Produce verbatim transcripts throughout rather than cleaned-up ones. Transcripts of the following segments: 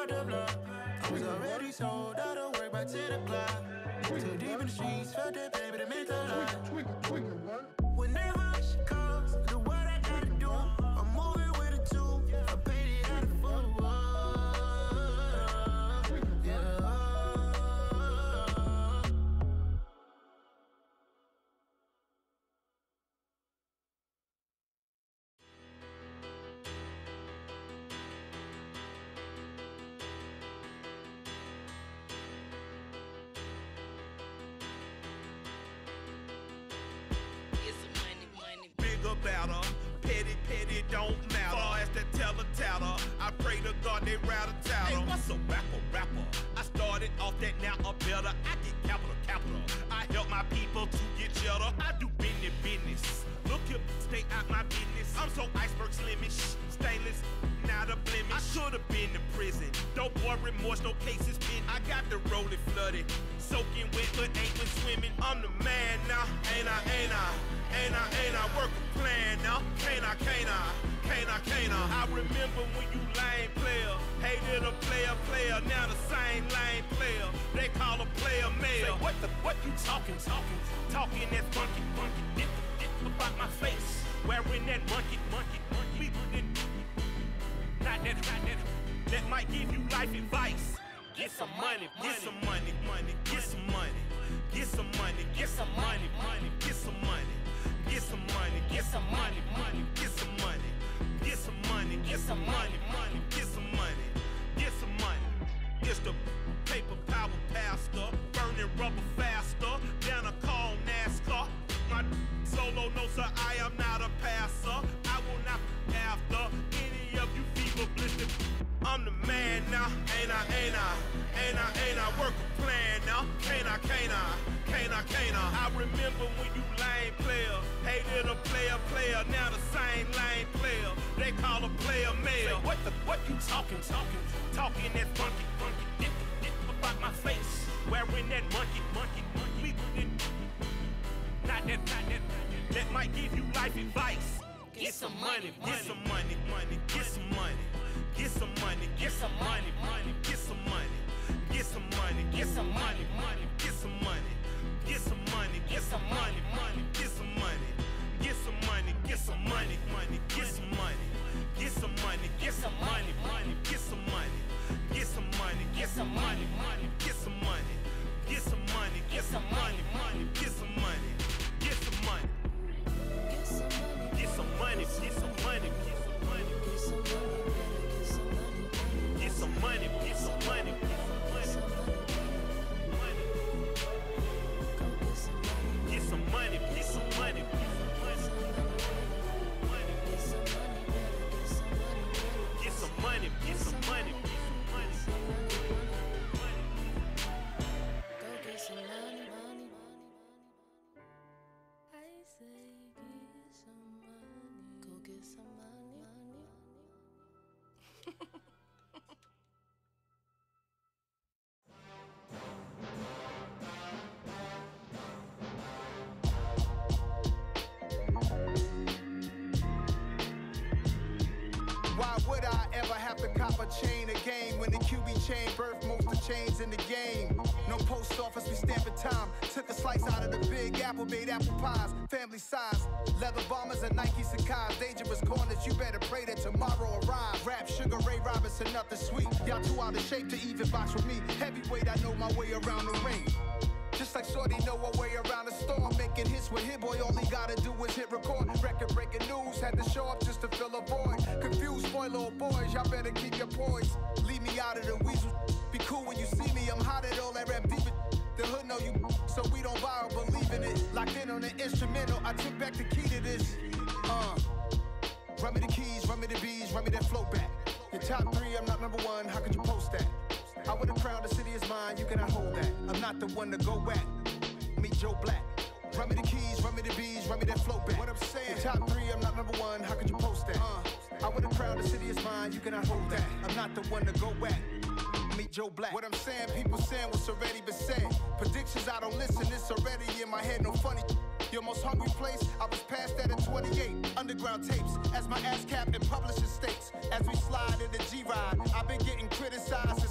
out the block. I was already sold out of work by ten o'clock. Too deep in the streets, felt that baby, that meant a lot. Whenever she calls, do what I gotta do. I'm moving with a two, I paid it out of full. Yeah. Batter. Petty, petty, don't matter. Far as the teller tatter, I pray to God they rattle tattle. Hey, what's a rapper, rapper? I started off that, now I'm better. I get capital, capital. I help my people to get cheddar. I do business, business. Look here, stay out my business. I'm so iceberg slimish, stainless, not a blemish. I should've been in prison. Don't boy remorse, no cases pinned. I got the rolling flooded, soaking wet, but ain't been swimming. I'm the man now, ain't I, ain't I? Ain't I, ain't I, work a plan now? Can't I, can't I, can't I, can't I? I remember when you lame player, hated a player, player, now the same lame player. They call a player male. Say, what the, what you talking, talking, talking that funky, funky, dip, dip about my face, wearing that monkey, monkey, monkey, not that, not that, that might give you life advice. Get some money, get some money, money, get some money, get some money, get some money, money, get some money. Get some money, get some money, money, get some money, get some money, get some money, money, get some money, get some money. It's the paper power pastor, burning rubber faster, down a call NASCAR. My solo, no sir, I am not a passer. I will not after any of you fever blistered. I'm the man now, ain't I, ain't I, ain't I, ain't I, work a plan now, can't I, can't I, can't I, can't I, I remember when you lame player, hated a player, player, now the same lame player, they call a player male. Say, what the, what you talking, talking, talking that funky, funky, dip, dip about my face, wearing that monkey, monkey, monkey, not that, not that, that might give you life advice. Get some money, get some money, money, get some money. Get some money, get some money, money, get some money, get some money, get some money, money, get some money, get some money, get some money, money, get some money, get some money, get some money, money, get some money, get some money, get some money, money, get some money, get some money, get some money, money, get some money, get some money, get some money, money, get some money, get some money, get some money, get some money, get some money, get some money. Get some money, get some money, get some money, get some money, get some money, get some money, get some money. Go get some money, money, money. I say get some money. Go get some money, money. Why would I ever have to cop a chain again when the Q B chain birthed most of the chains in the game? No post office, we stamping time. Took a slice out of the big apple, made apple pies, family size. Leather bombers and Nike Sacai's. Dangerous corners, you better pray that tomorrow arrives. Rap, Sugar Ray Robinson, nothing sweet. Y'all too out of shape to even box with me. Heavyweight, I know my way around the ring. Just like Shorty know her way around the storm. Making hits with Hit Boy, all he gotta do is hit record. Record breaking news, had to show up just to fill a void. Confused boy, little boys, y'all better keep your poise. Leave me out of the weasel. Be cool when you see me, I'm hot at all that rap deep. The hood know you, so we don't borrow, believe in it. Locked in on the instrumental, I took back the key to this. Uh, run me the keys, run me the bees, run me that flow back. Your top three, I'm not number one, how could you post that? I would've crowned the city is mine, you cannot hold that. I'm not the one to go back. Meet Joe Black. Run me the keys, run me the bees, run me that flow back. What I'm saying, your top three, I'm not number one, how could you post that? Uh, I would've crowned the city is mine, you cannot hold that. I'm not the one to go back. Meet Joe Black. What I'm saying, people saying what's already been said. Predictions, I don't listen, it's already in my head, no funny. Your most hungry place, I was past that at twenty-eight. Underground tapes, as my ass cap in publishing states. As we slide in the G-Ride, I've been getting criticized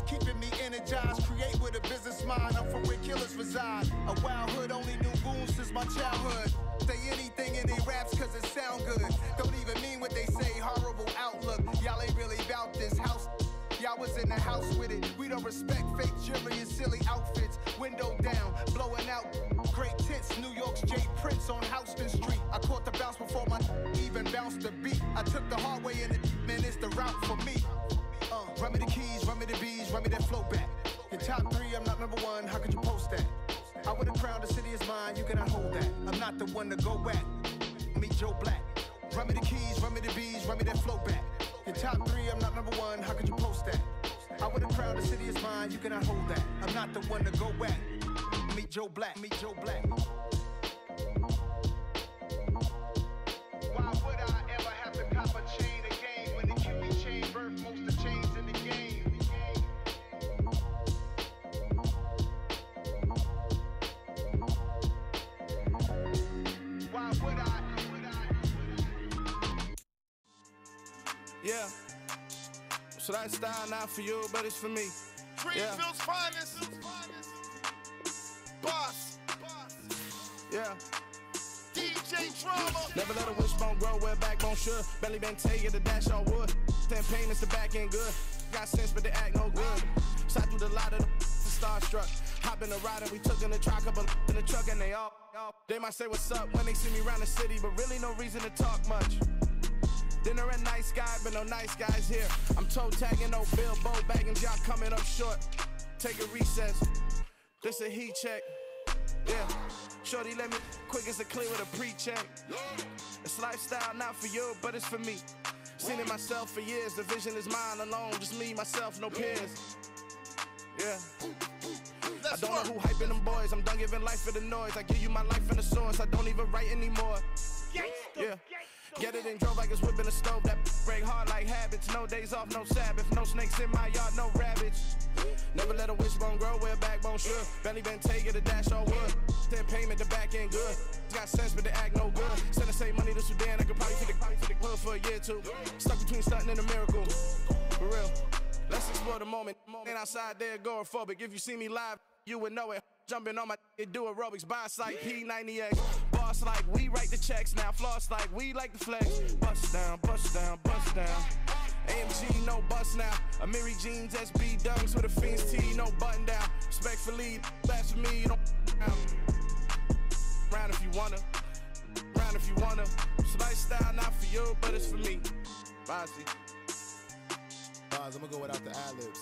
mind. I'm from where killers reside. A wild hood, only knew goons since my childhood. Say anything in they raps cause it sound good. Don't even mean what they say, horrible outlook. Y'all ain't really about this house. Y'all was in the house with it. We don't respect fake jewelry and silly outfits. Window down, blowing out great tits. New York's J Prince on Houston Street. I caught the bounce before my even bounced the beat. I took the hard way in it, man, it's the route for me. Uh, run me the keys, run me the bees, run me that flow back. Your top three, I'm not number one, how could you post that? I would have crowned the city is mine, you cannot hold that. I'm not the one to go back. Meet Joe Black. Run me the keys, run me the bees, run me that flow back. Your top three, I'm not number one, how could you post that? I would have crowned the city is mine, you cannot hold that. I'm not the one to go back. Meet Joe Black, meet Joe Black. Why would I ever have to cop a chain again when the Q B chain birthed most of the chains in the game? Why would I? Yeah. So that style not for you, but it's for me. Greenfield's yeah. finest. Boss. Yeah. D J Drama. Never let a wishbone grow where backbone should. Belly been taking the dash on wood. Ten payments the back end good. Got sense but they act no good. Shot through the lot of the starstruck. Hop in the ride and we took in the truck up in the truck and they all, all. They might say what's up when they see me around the city, but really no reason to talk much. Dinner a nice guy, but no nice guys here. I'm toe tagging, no Bilbo bagging, y'all coming up short. Take a recess. This a heat check. Yeah. Shorty let me quick as a clear with a pre-check. It's lifestyle not for you, but it's for me. Seen it myself for years. The vision is mine alone. Just me, myself, no peers. Yeah. I don't know who hyping them boys. I'm done giving life for the noise. I give you my life in the source. I don't even write anymore. Yeah. Get it and drove like it's whipping a stove. That break hard like habits. No days off, no Sabbath. No snakes in my yard, no rabbits. Never let a wishbone grow where a backbone should. Belly been taking the dash on wood. Ten payment, the back end good. Got sense, but they act no good. Send the same money to Sudan. I could probably take the, probably take the hood for a year or two. Stuck between stunting and a miracle. For real. Let's explore the moment. Ain't outside there agoraphobic. If you see me live, you would know it. Jumping on my it do aerobics, buy like P ninety X. Boss like we write the checks now. Floss like we like the flex. Bust down, bust down, bust down. A M G, no bust now. Amiri jeans, S B dunks with a Fiends T, no button down. Respectfully, that's for me, you don't round if you wanna. Round if you wanna. It's lifestyle not for you, but it's for me. Bossy. Bars, I'm gonna go without the ad-libs.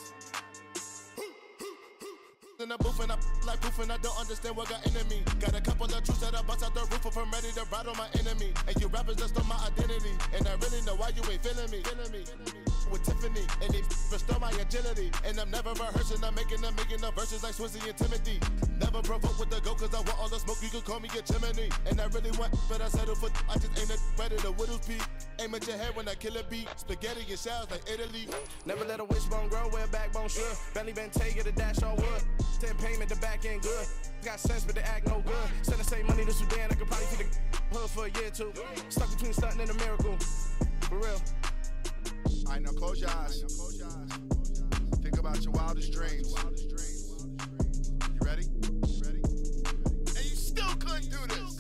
In the booth and I like proof and I don't understand what got into me. Got a couple of truths that I bust out the roof if I'm ready to ride on my enemy. And you rappers just stole my identity, and I really know why you ain't feeling me. Feeling me. With Tiffany, and they restore my agility. And I'm never rehearsing, I'm making them making the verses like Swizzy and Timothy. Never provoke with the go, cause I want all the smoke, you can call me a chimney. And I really want, but I settle for, I just ain't a ready to whittles beat. Aim at your head when I kill a beat. Spaghetti and shells like Italy. Never let a wishbone grow where a backbone should. Belly been taking the dash on wood. Ten payment, the back end good. Got sense, but they act no good. Send the same money to Sudan, I could probably take the hood for a year or two. Stuck between stunting and a miracle. For real. Alright, now close your eyes. Think about your wildest dreams. You ready? And you still couldn't do this.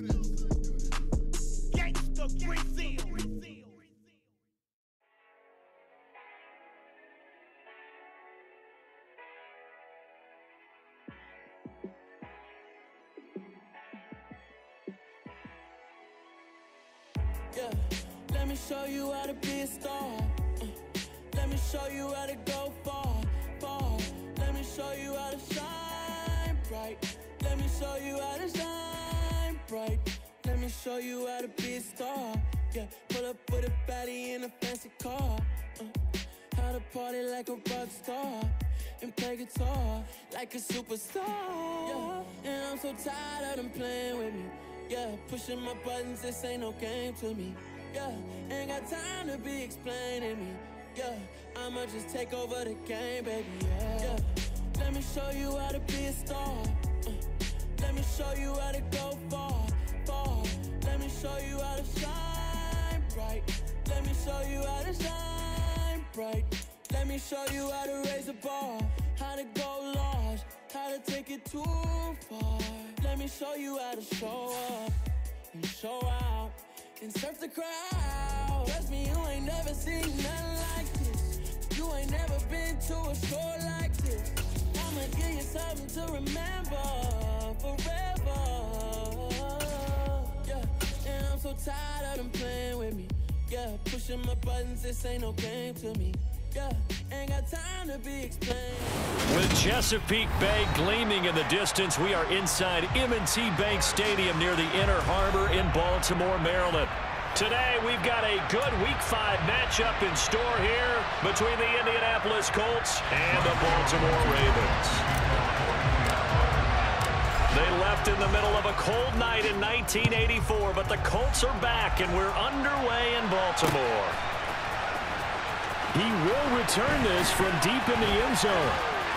Gangsta Brazil. Yeah, let me show you how to be a star. Uh, let me show you how to go far, far. Let me show you how to shine bright. Let me show you how to shine bright. Let me show you how to be a star. Yeah, pull up with a baddie in a fancy car. Uh, how to party like a rock star and play guitar like a superstar. Yeah, and I'm so tired of them playing with me. Yeah, pushing my buttons, this ain't no game to me. Yeah, ain't got time to be explaining me. Yeah, I'ma just take over the game, baby. Yeah, yeah. Let me show you how to be a star. Uh, let me show you how to go far, far. Let me show you how to shine bright. Let me show you how to shine bright. Let me show you how to raise a bar, how to go large, how to take it too far. Let me show you how to show up and show out and surf the crowd. Trust me, you ain't never seen nothing like this. You ain't never been to a show like this. I'ma give you something to remember forever. Yeah, and I'm so tired of them playing with me. Yeah, pushing my buttons, this ain't no game to me. Yeah, ain't got time to be explained. With Chesapeake Bay gleaming in the distance, we are inside M and T Bank Stadium near the Inner Harbor in Baltimore, Maryland. Today, we've got a good Week five matchup in store here between the Indianapolis Colts and the Baltimore Ravens. They left in the middle of a cold night in nineteen eighty-four, but the Colts are back, and we're underway in Baltimore. He will return this from deep in the end zone.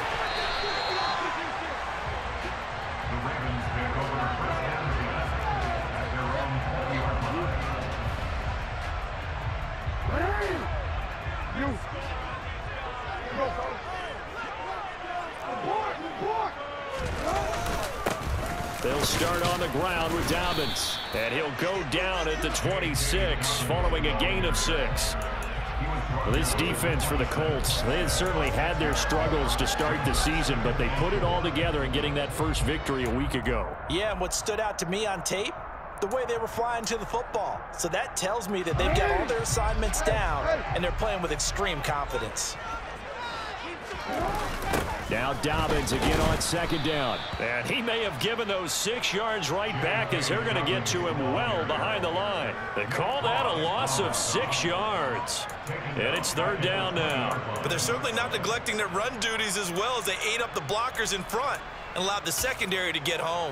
They'll start on the ground with Dobbins, and he'll go down at the twenty-six following a gain of six. Well, this defense for the Colts, they had certainly had their struggles to start the season, but they put it all together in getting that first victory a week ago. Yeah, and what stood out to me on tape, the way they were flying to the football. So that tells me that they've got all their assignments down, and they're playing with extreme confidence. Now Dobbins again on second down. And he may have given those six yards right back as they're going to get to him well behind the line. They call that a loss of six yards. And it's third down now. But they're certainly not neglecting their run duties as well as they ate up the blockers in front and allowed the secondary to get home.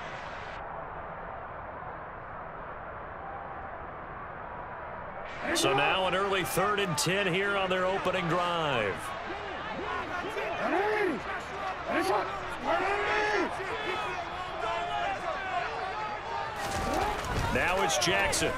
So now an early third and ten here on their opening drive. Now it's Jackson.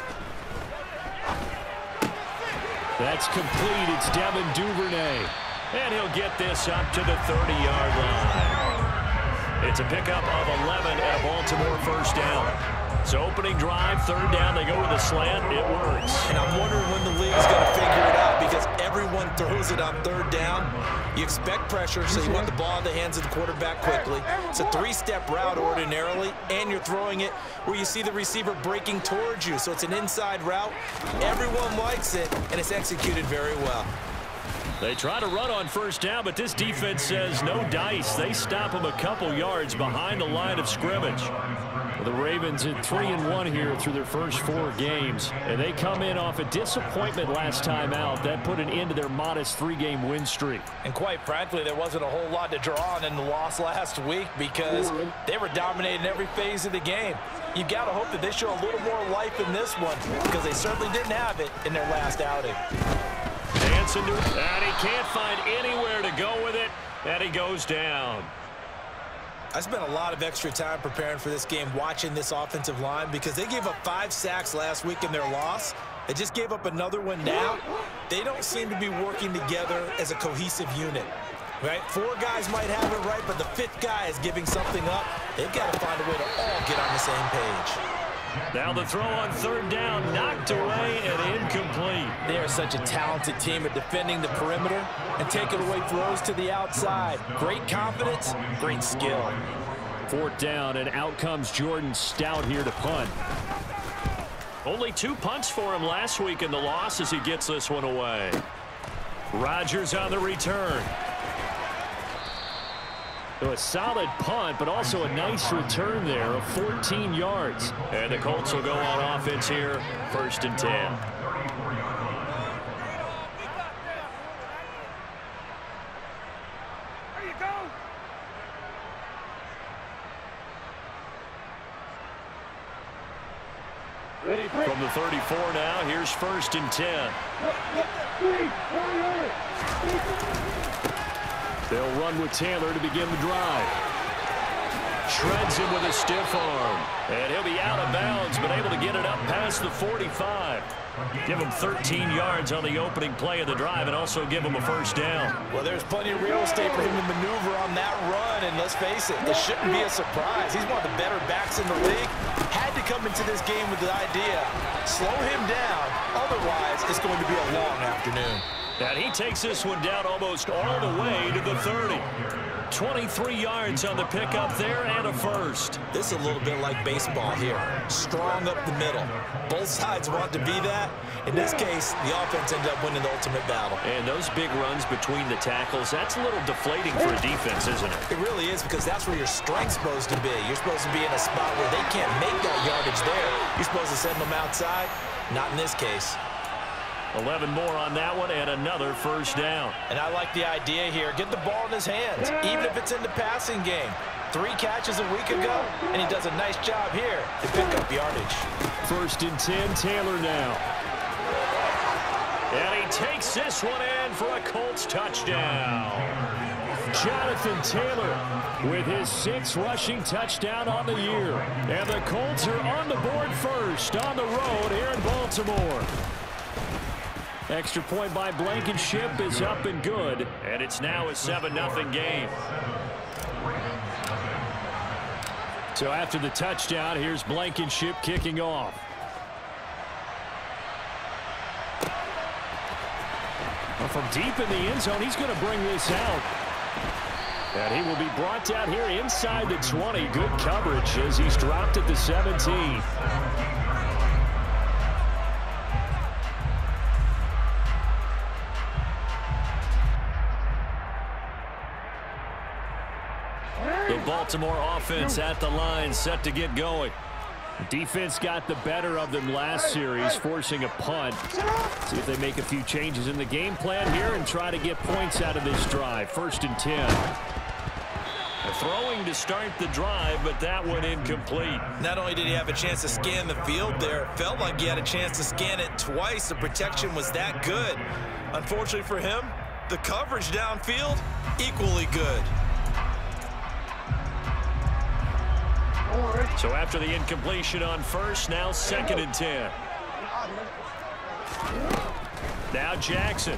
That's complete. It's Devin Duvernay. And he'll get this up to the thirty-yard line. It's a pickup of eleven and a Baltimore first down. So opening drive, third down, they go with a slant, it works. And I'm wondering when the league's going to figure it out because everyone throws it on third down. You expect pressure, so you want the ball in the hands of the quarterback quickly. It's a three-step route ordinarily, and you're throwing it where you see the receiver breaking towards you. So it's an inside route. Everyone likes it, and it's executed very well. They try to run on first down, but this defense says no dice. They stop them a couple yards behind the line of scrimmage. The Ravens at three and one here through their first four games, and they come in off a disappointment last time out. That put an end to their modest three-game win streak. And quite frankly, there wasn't a whole lot to draw on in the loss last week because they were dominating every phase of the game. You've got to hope that they show a little more life in this one because they certainly didn't have it in their last outing. Hanson, and he can't find anywhere to go with it, and he goes down. I spent a lot of extra time preparing for this game watching this offensive line because they gave up five sacks last week in their loss. They just gave up another one now. They don't seem to be working together as a cohesive unit. Right? Four guys might have it right, but the fifth guy is giving something up. They've got to find a way to all get on the same page. Now the throw on third down, knocked away and incomplete. They are such a talented team at defending the perimeter and taking away throws to the outside. Great confidence, great skill. Fourth down, and out comes Jordan Stout here to punt. Only two punts for him last week in the loss as he gets this one away. Rodgers on the return. So a solid punt, but also a nice return there of fourteen yards. And the Colts will go on offense here, first and ten. From the thirty-four now, here's first and ten. They'll run with Taylor to begin the drive. shreds him with a stiff arm. And he'll be out of bounds, but able to get it up past the forty-five. Give him thirteen yards on the opening play of the drive and also give him a first down. Well, there's plenty of real estate for him to maneuver on that run, and let's face it, it shouldn't be a surprise. He's one of the better backs in the league. Had to come into this game with the idea, slow him down, otherwise it's going to be a long afternoon. And he takes this one down almost all the way to the thirty. twenty-three yards on the pickup there and a first. This is a little bit like baseball here. Strong up the middle. Both sides want to be that. In this case, the offense ended up winning the ultimate battle. And those big runs between the tackles, that's a little deflating for a defense, isn't it? It really is, because that's where your strength's supposed to be. You're supposed to be in a spot where they can't make that yardage there. You're supposed to send them outside. Not in this case. eleven more on that one and another first down. And I like the idea here. Get the ball in his hands, even if it's in the passing game. Three catches a week ago, and he does a nice job here to pick up yardage. First and ten, Taylor now. And he takes this one in for a Colts touchdown. Jonathan Taylor with his sixth rushing touchdown on the year. And the Colts are on the board first on the road here in Baltimore. Extra point by Blankenship is up and good, and it's now a seven nothing game. So after the touchdown, here's Blankenship kicking off. Well, from deep in the end zone, he's going to bring this out. And he will be brought down here inside the twenty. Good coverage as he's dropped at the seventeen. The Baltimore offense at the line, set to get going. Defense got the better of them last series, forcing a punt. See if they make a few changes in the game plan here and try to get points out of this drive. First and ten. Throwing to start the drive, but that one incomplete. Not only did he have a chance to scan the field there, it felt like he had a chance to scan it twice. The protection was that good. Unfortunately for him, the coverage downfield, equally good. So after the incompletion on first, now second and ten. Now Jackson.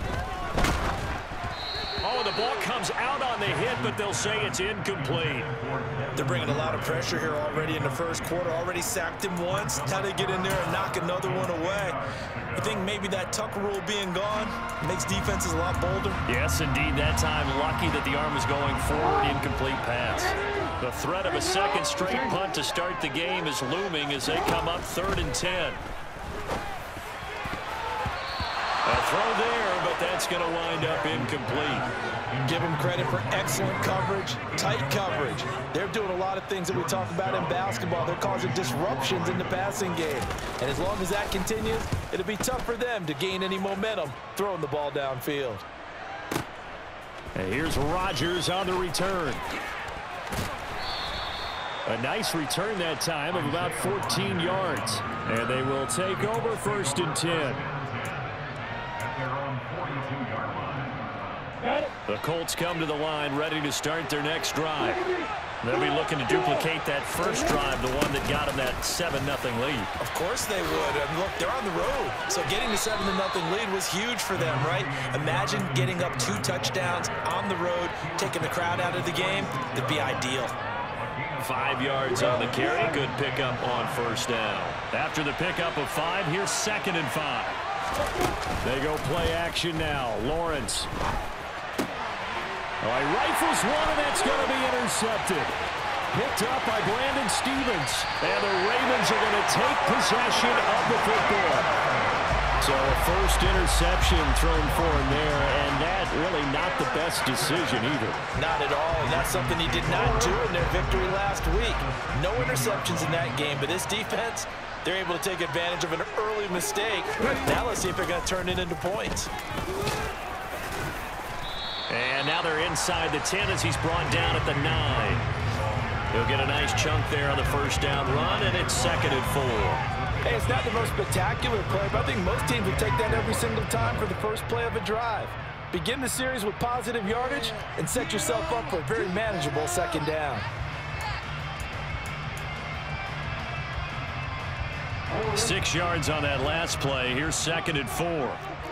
Oh, the ball comes out on the hit, but they'll say it's incomplete. They're bringing a lot of pressure here already in the first quarter. Already sacked him once. Now they get in there and knock another one away. You think maybe that Tucker rule being gone makes defenses a lot bolder? Yes, indeed. That time, lucky that the arm was going forward. Incomplete pass. The threat of a second straight punt to start the game is looming as they come up third and ten. A throw there, but that's going to wind up incomplete. Give them credit for excellent coverage, tight coverage. They're doing a lot of things that we talk about in basketball. They're causing disruptions in the passing game. And as long as that continues, it'll be tough for them to gain any momentum throwing the ball downfield. And here's Rodgers on the return. A nice return that time of about fourteen yards. And they will take over first and ten. The Colts come to the line ready to start their next drive. They'll be looking to duplicate that first drive, the one that got them that seven nothing lead. Of course they would. I mean, look, they're on the road. So getting the seven to nothing lead was huge for them, right? Imagine getting up two touchdowns on the road, taking the crowd out of the game. It'd be ideal. Five yards on the carry. Good pickup on first down. After the pickup of five, here's second and five. They go play action now. Lawrence. Oh, he rifles one, and that's going to be intercepted. Picked up by Brandon Stevens. And the Ravens are going to take possession of the football. So a first interception thrown for him there, and that really not the best decision either. Not at all, and that's something he did not do in their victory last week. No interceptions in that game, but this defense, they're able to take advantage of an early mistake. Now let's see if they're going to turn it into points. And now they're inside the ten as he's brought down at the nine. He'll get a nice chunk there on the first down run, and it's second and four. Hey, it's not the most spectacular play, but I think most teams would take that every single time for the first play of a drive. Begin the series with positive yardage and set yourself up for a very manageable second down. Six yards on that last play. Here's second and four.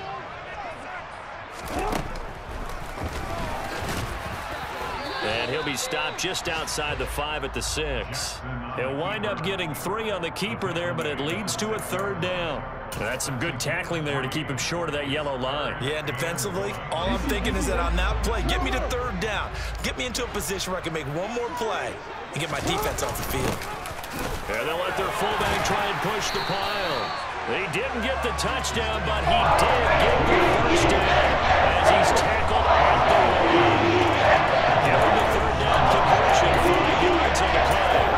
And he'll be stopped just outside the five at the six. He'll wind up getting three on the keeper there, but it leads to a third down. That's some good tackling there to keep him short of that yellow line. Yeah, defensively, all I'm thinking is that on that play, get me to third down. Get me into a position where I can make one more play and get my defense off the field. And they'll let their fullback try and push the pile. He didn't get the touchdown, but he did get the first down as he's tackled at the line. Give him the third down conversion, five yards on the play.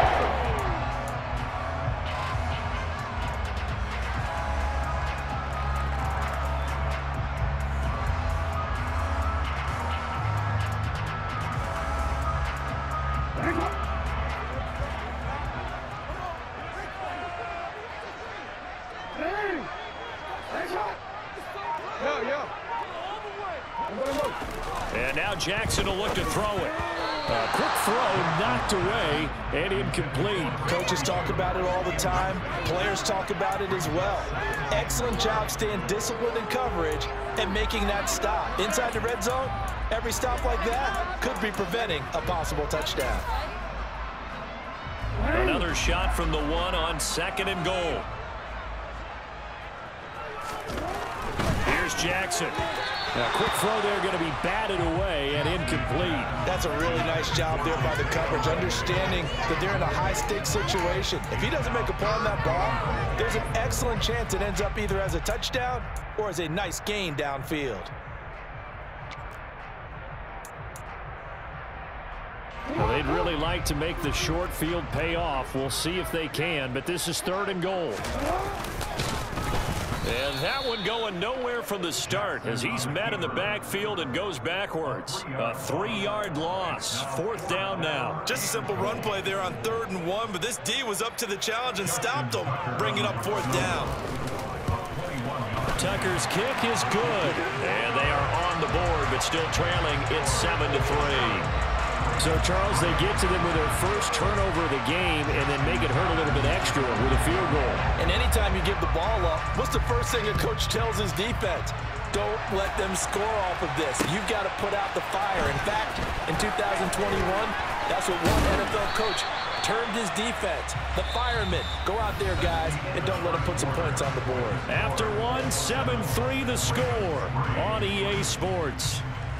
And now Jackson will look to throw it. A quick throw knocked away and incomplete. Coaches talk about it all the time. Players talk about it as well. Excellent job staying disciplined in coverage and making that stop. Inside the red zone, every stop like that could be preventing a possible touchdown. Another shot from the one on second and goal. Here's Jackson. A quick throw there going to be batted away and incomplete. That's a really nice job there by the coverage, understanding that they're in a high-stakes situation. If he doesn't make a play on that ball, there's an excellent chance it ends up either as a touchdown or as a nice gain downfield. Well, they'd really like to make the short field pay off. We'll see if they can, but this is third and goal. And that one going nowhere from the start as he's met in the backfield and goes backwards. A three-yard loss. Fourth down now. Just a simple run play there on third and one, but this D was up to the challenge and stopped him, bringing up fourth down. Tucker's kick is good. And they are on the board, but still trailing. It's seven to three. So, Charles, they get to them with their first turnover of the game and then make it hurt a little bit extra with a field goal. And anytime you give the ball up, what's the first thing a coach tells his defense? Don't let them score off of this. You've got to put out the fire. In fact, in two thousand twenty-one, that's what one N F L coach termed his defense. The firemen. Go out there, guys, and don't let them put some points on the board. After one, seven three the score on E A Sports.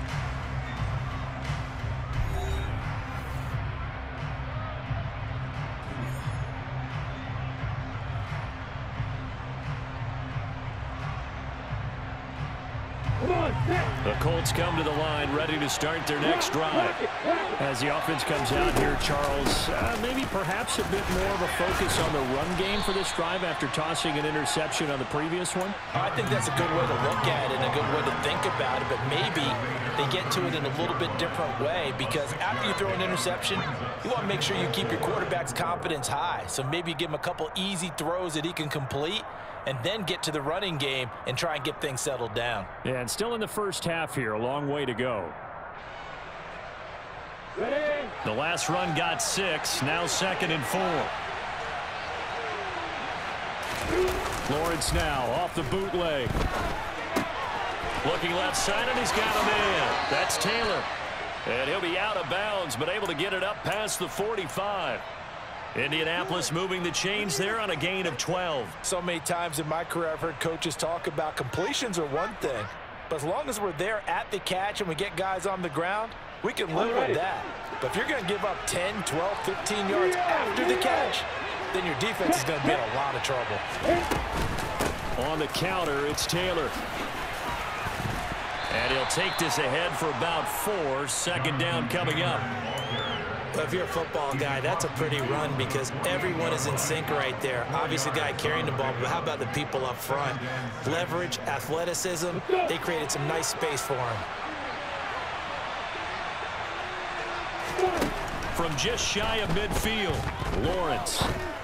The Colts come to the line, ready to start their next drive. As the offense comes out here, Charles, uh, maybe perhaps a bit more of a focus on the run game for this drive after tossing an interception on the previous one? I think that's a good way to look at it and a good way to think about it, but maybe they get to it in a little bit different way because after you throw an interception, you want to make sure you keep your quarterback's confidence high. So maybe you give him a couple easy throws that he can complete and then get to the running game and try and get things settled down. Yeah, and still in the first half here, a long way to go. Ready? The last run got six, now second and four. Lawrence now off the bootleg. Looking left side, and he's got a man. That's Taylor. And he'll be out of bounds, but able to get it up past the forty-five. Indianapolis moving the chains there on a gain of twelve. So many times in my career I've heard coaches talk about completions are one thing, but as long as we're there at the catch and we get guys on the ground, we can live with that. But if you're going to give up ten, twelve, fifteen yards after the catch, then your defense is going to be in a lot of trouble. On the counter, it's Taylor. And he'll take this ahead for about four. Second down coming up. If you're a football guy, that's a pretty run because everyone is in sync right there. Obviously, the guy carrying the ball, but how about the people up front? Leverage, athleticism, they created some nice space for him. From just shy of midfield, Lawrence.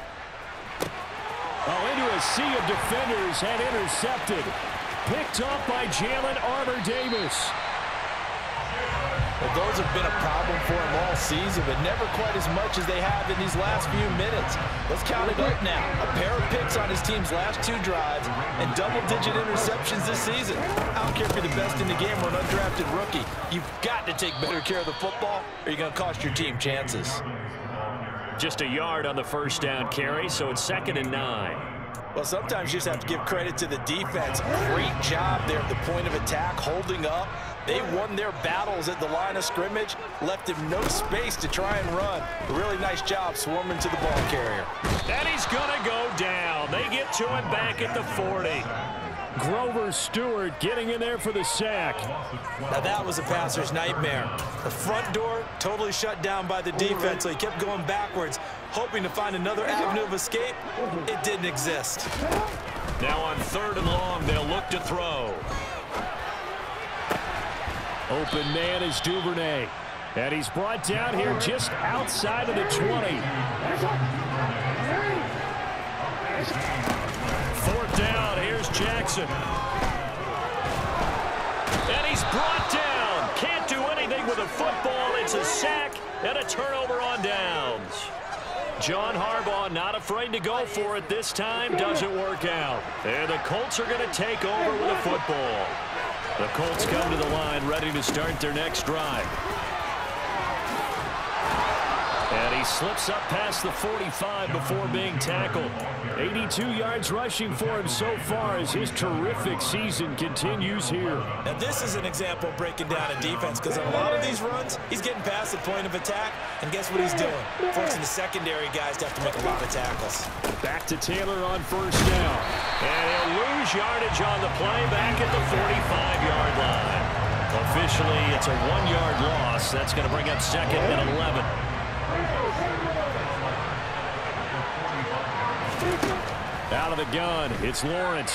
Oh, into a sea of defenders and intercepted. Picked off by Jalen Armour-Davis. The those have been a problem for him all season, but never quite as much as they have in these last few minutes. Let's count it up now. A pair of picks on his team's last two drives and double-digit interceptions this season. I don't care if you're the best in the game or an undrafted rookie. You've got to take better care of the football or you're going to cost your team chances. Just a yard on the first down carry, so it's second and nine. Well, sometimes you just have to give credit to the defense. Great job there at the point of attack, holding up. They won their battles at the line of scrimmage, left him no space to try and run. A really nice job swarming to the ball carrier. And he's going to go down. They get to him back at the forty. Grover Stewart getting in there for the sack. Now that was a passer's nightmare. The front door totally shut down by the defense, so he kept going backwards, hoping to find another avenue of escape. It didn't exist. Now on third and long, they'll look to throw. Open man is Duvernay. And he's brought down here just outside of the twenty. Fourth down, here's Jackson. And he's brought down. Can't do anything with a football. It's a sack and a turnover on downs. John Harbaugh not afraid to go for it this time. Doesn't work out. And the Colts are going to take over with a football. The Colts come to the line ready to start their next drive. And he slips up past the forty-five before being tackled. eighty-two yards rushing for him so far as his terrific season continues here. Now this is an example of breaking down a defense, because on a lot of these runs, he's getting past the point of attack, and guess what he's doing? Forcing the secondary guys to have to make a lot of tackles. Back to Taylor on first down. And he'll lose yardage on the play back at the forty-five-yard line. Officially, it's a one-yard loss. That's going to bring up second and eleven. Out of the gun, it's Lawrence.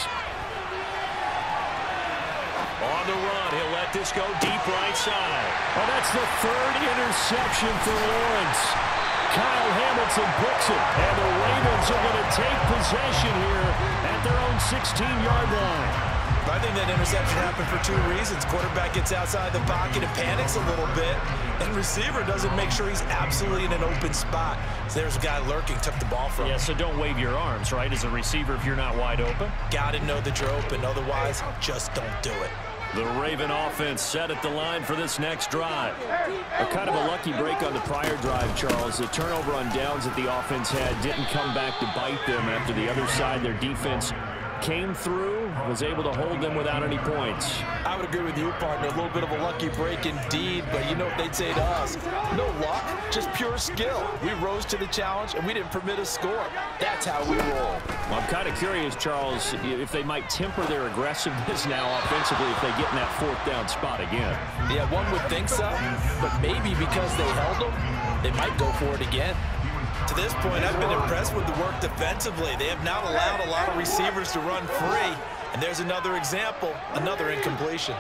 On the run, he'll let this go deep right side. Oh, that's the third interception for Lawrence. Kyle Hamilton picks it, and the Ravens are going to take possession here at their own sixteen-yard line. I think that interception happened for two reasons. Quarterback gets outside the pocket and panics a little bit, and receiver doesn't make sure he's absolutely in an open spot. So there's a guy lurking, took the ball from him. Yeah, so don't wave your arms, right, as a receiver if you're not wide open. Got to know that you're open. Otherwise, just don't do it. The Raven offense set at the line for this next drive. A kind of a lucky break on the prior drive, Charles. The turnover on downs that the offense had didn't come back to bite them after the other side. Their defense came through, was able to hold them without any points. I would agree with you, partner. A little bit of a lucky break indeed, but you know what they'd say to us? No luck, just pure skill. We rose to the challenge, and we didn't permit a score. That's how we roll. Well, I'm kind of curious, Charles, if they might temper their aggressiveness now offensively if they get in that fourth down spot again. Yeah, one would think so, but maybe because they held them, they might go for it again. To this point, I've been impressed with the work defensively. They have not allowed a lot of receivers to run free. And there's another example, another incompletion.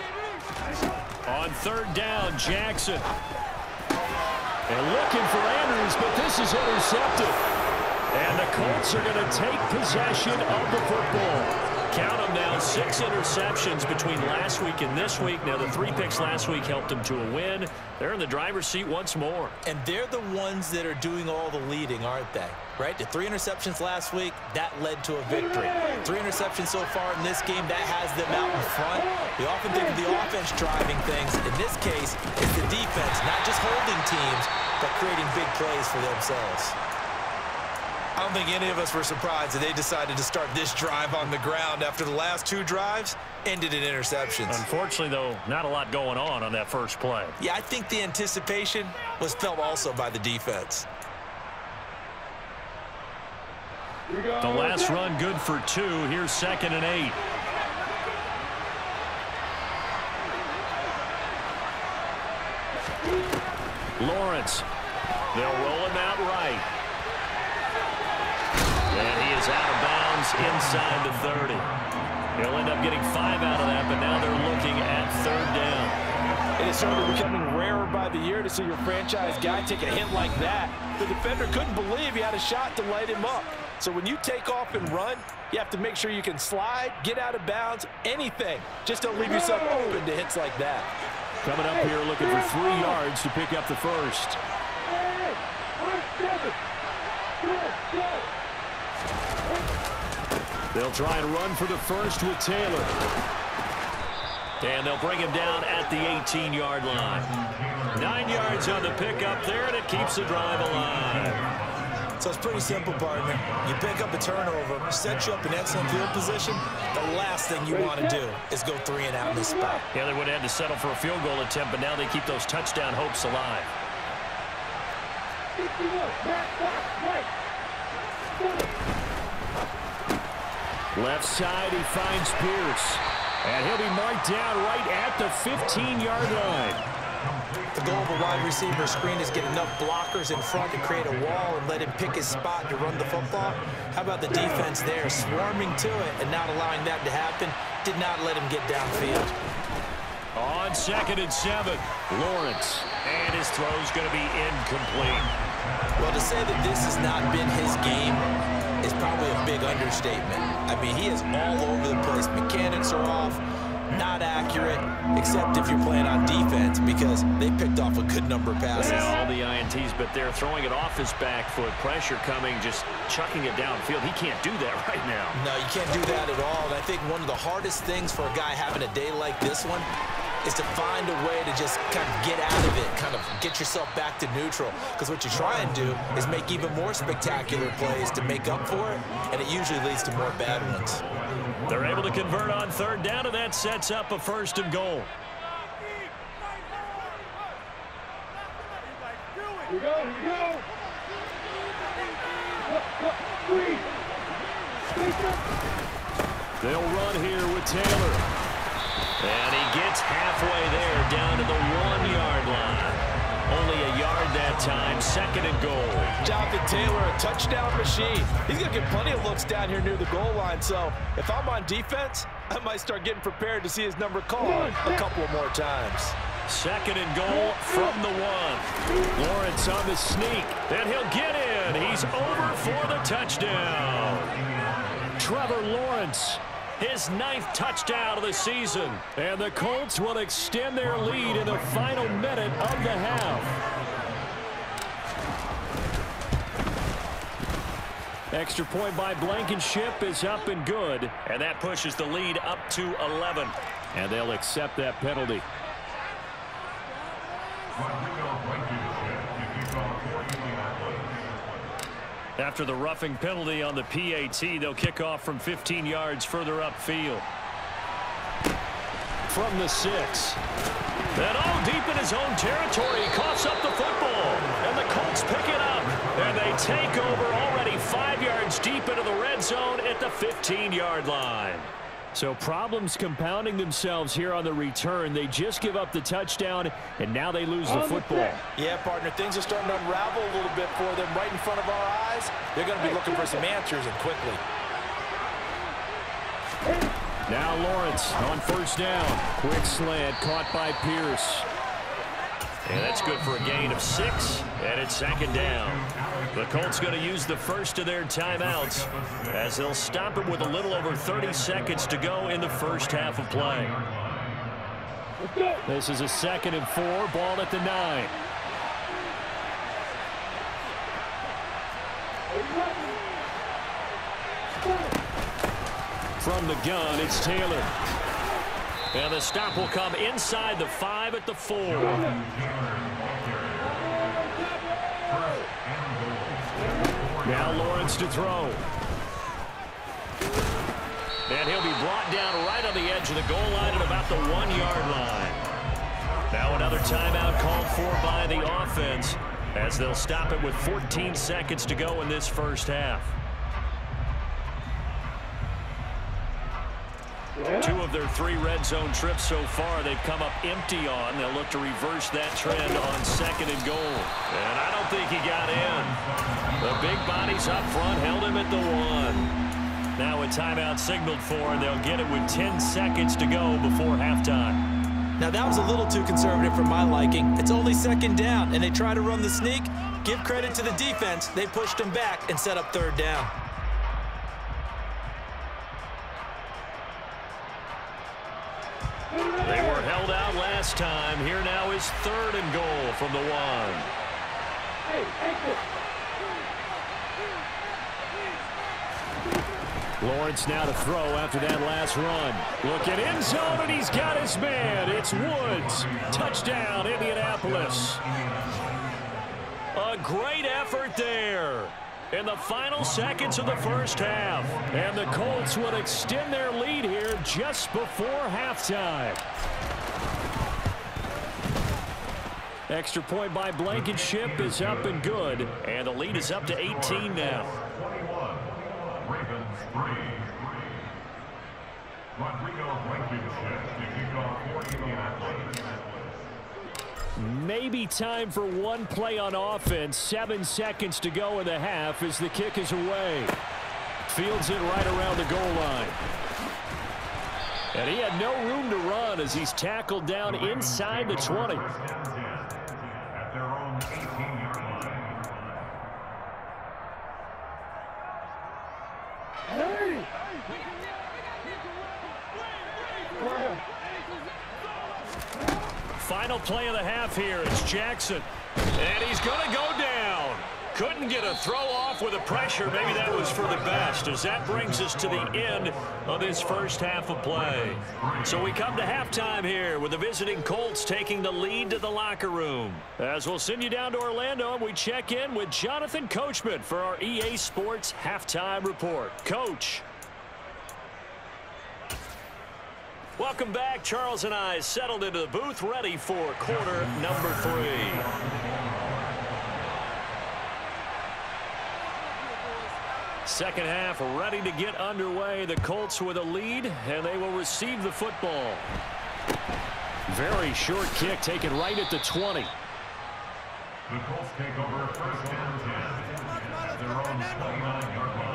On third down, Jackson. And looking for Andrews, but this is intercepted. And the Colts are going to take possession of the football. Count them now, six interceptions between last week and this week. Now, the three picks last week helped them to a win. They're in the driver's seat once more. And they're the ones that are doing all the leading, aren't they? Right? The three interceptions last week, that led to a victory. Three interceptions so far in this game, that has them out in front. We often think of the offense driving things. In this case, it's the defense, not just holding teams, but creating big plays for themselves. I don't think any of us were surprised that they decided to start this drive on the ground after the last two drives ended in interceptions. Unfortunately, though, not a lot going on on that first play. Yeah, I think the anticipation was felt also by the defense. The last run good for two. Here's second and eight. Lawrence. They'll roll him out right. And he is out of bounds inside the thirty. He'll end up getting five out of that, but now they're looking at third down. It is certainly becoming rarer by the year to see your franchise guy take a hit like that. The defender couldn't believe he had a shot to light him up. So when you take off and run, you have to make sure you can slide, get out of bounds, anything. Just don't leave yourself open to hits like that. Coming up here looking for three yards to pick up the first. They'll try and run for the first with Taylor. And they'll bring him down at the eighteen-yard line. Nine yards on the pickup there, and it keeps the drive alive. So it's pretty simple, partner. You pick up a turnover, set you up in excellent field position. The last thing you want to do is go three and out in this spot. Yeah, they would have had to settle for a field goal attempt, but now they keep those touchdown hopes alive. Left side, he finds Pierce. And he'll be marked down right at the fifteen-yard line. The goal of a wide receiver screen is get enough blockers in front to create a wall and let him pick his spot to run the football. How about the defense there, swarming to it and not allowing that to happen? Did not let him get downfield. On second and seven, Lawrence. And his throw's going to be incomplete. Well, to say that this has not been his game is probably a big understatement. I mean, he is all over the place. Mechanics are off, not accurate, except if you're playing on defense because they picked off a good number of passes. Yeah, all the I N Ts, but they're throwing it off his back foot. Pressure coming, just chucking it downfield. He can't do that right now. No, you can't do that at all. And I think one of the hardest things for a guy having a day like this one is to find a way to just kind of get out of it, kind of get yourself back to neutral. Because what you try and do is make even more spectacular plays to make up for it, and it usually leads to more bad ones. They're able to convert on third down, and that sets up a first and goal. Here we go, here we go. They'll run here with Taylor. And he gets halfway there, down to the one-yard line. Only a yard that time, second and goal. Jonathan Taylor, a touchdown machine. He's going to get plenty of looks down here near the goal line, so if I'm on defense, I might start getting prepared to see his number called a couple of more times. Second and goal from the one. Lawrence on the sneak, and he'll get in. He's over for the touchdown. Trevor Lawrence, his ninth touchdown of the season. And the Colts will extend their lead in the final minute of the half. Extra point by Blankenship is up and good. And that pushes the lead up to eleven. And they'll accept that penalty. After the roughing penalty on the P A T, they'll kick off from fifteen yards further upfield. From the six. And all deep in his own territory, he coughs up the football. And the Colts pick it up. And they take over already five yards deep into the red zone at the fifteen-yard line. So problems compounding themselves here on the return. They just give up the touchdown, and now they lose the football. Yeah, partner, things are starting to unravel a little bit for them right in front of our eyes. They're going to be looking for some answers, and quickly. Now Lawrence on first down. Quick slant caught by Pierce. And that's good for a gain of six, and it's second down. The Colts going to use the first of their timeouts as they'll stop it with a little over thirty seconds to go in the first half of play. This is a second and four, ball at the nine. From the gun, it's Taylor. And the stop will come inside the five at the four. Now Lawrence to throw. And he'll be brought down right on the edge of the goal line at about the one-yard line. Now another timeout called for by the offense as they'll stop it with fourteen seconds to go in this first half. Two of their three red zone trips so far they've come up empty on. They'll look to reverse that trend on second and goal. And I don't think he got in. The big bodies up front held him at the one. Now a timeout signaled for, and they'll get it with ten seconds to go before halftime. Now that was a little too conservative for my liking. It's only second down, and they try to run the sneak. Give credit to the defense. They pushed him back and set up third down. last time. Here now is third and goal from the one. Lawrence now to throw after that last run. Look at end zone, and he's got his man. It's Woods. Touchdown, Indianapolis. A great effort there in the final seconds of the first half. And the Colts will extend their lead here just before halftime. Extra point by Blankenship is up and good. And the lead is up to eighteen now. Ravens three. Rodrigo Blankenship to kick off for Indianapolis. Maybe time for one play on offense. Seven seconds to go in the half as the kick is away. Fields it right around the goal line. And he had no room to run as he's tackled down inside the twenty. At their own eighteen-yard line. Final play of the half here. It's Jackson. And he's going to go down. Couldn't get a throw off with the pressure. Maybe that was for the best, as that brings us to the end of this first half of play. So we come to halftime here with the visiting Colts taking the lead to the locker room. As we'll send you down to Orlando, and we check in with Jonathan Coachman for our E A Sports Halftime Report. Coach. Welcome back. Charles and I settled into the booth, ready for quarter number three. Second half ready to get underway. The Colts with a lead, and they will receive the football. Very short kick taken right at the twenty. The Colts take over first and ten at their own twenty-nine-yard line.